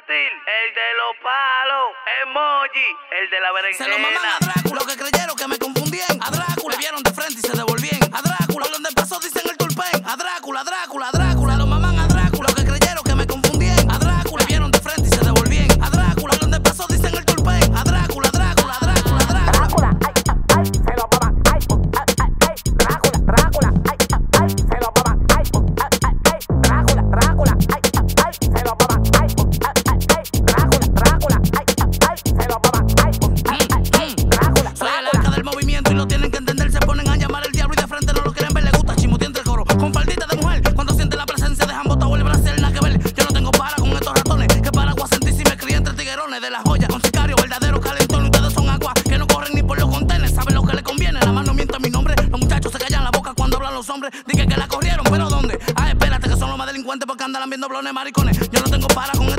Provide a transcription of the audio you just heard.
portátil, el de los palos, emoji, el de la berenjena. Se lo maman a Drácula, los que creyeron que me confundían. A Drácula, le vieron de frente y se devolvían. A Drácula, donde pasó dicen el tulpen. A Drácula, Drácula, Drácula, lo maman a Drácula, los que creyeron que me confundían. A Drácula, le vieron de frente y se devolvían. A Drácula, donde pasó dicen el tulpen. A Drácula, Drácula, Drácula, Drácula. Ay, se lo maman. Ay, Drácula, Drácula. Ay, se lo maman. Ay, Drácula, Drácula. Ay, se lo maman. Ay, Drácula, Drácula. Ay, se lo maman. Ay, Drácula. Soy el arca del movimiento y lo tienen que entender. Se ponen a llamar el diablo y de frente no lo quieren ver. Le gusta chimotear entre el coro con faldita de mujer. Cuando sienten la presencia dejan botado el brasier, nada que ver. Yo no tengo para con estos ratones que para agua sentí si me crié entre tiguerones de la joya. Con sicario, verdadero calentón. Ustedes son agua que no corren ni por los contenes. Saben lo que les conviene, la mano miente mi nombre. Los muchachos se callan la boca cuando hablan los hombres. Dije que la corrieron, pero ¿dónde? Ah, espérate que son los más delincuentes porque andan viendo blones maricones. Yo no tengo para con